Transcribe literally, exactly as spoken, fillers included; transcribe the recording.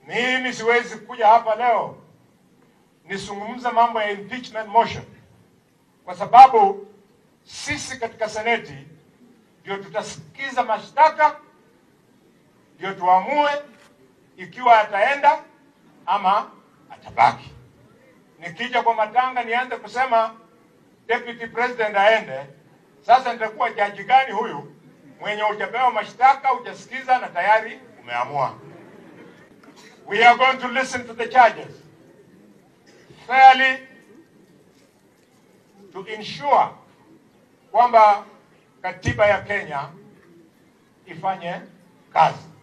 Mimi siwezi kuja hapa leo nisungumza mambo ya impeachment motion, kwa sababu sisi katika seneti ndio tutasikiza mashtaka, ndio tuamue ikiwa ataenda ama atabaki. Nikija kwa matanga nianze kusema deputy president aende, sasa nitakuwa jaji gani huyu mwenye ujapewa mashtaka, ujasikiza na tayari umeamua? We are going to listen to the charges fairly to ensure kwamba katiba ya Kenya ifanye kazi.